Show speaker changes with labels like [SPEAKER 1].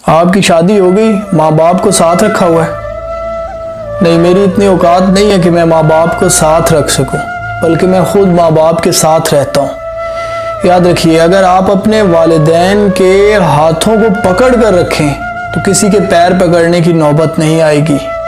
[SPEAKER 1] आपकी शादी हो गई, माँ बाप को साथ रखा हुआ है? नहीं, मेरी इतनी औकात नहीं है कि मैं माँ बाप को साथ रख सकूं, बल्कि मैं खुद माँ बाप के साथ रहता हूँ। याद रखिए, अगर आप अपने वालिदैन के हाथों को पकड़ कर रखें तो किसी के पैर पकड़ने की नौबत नहीं आएगी।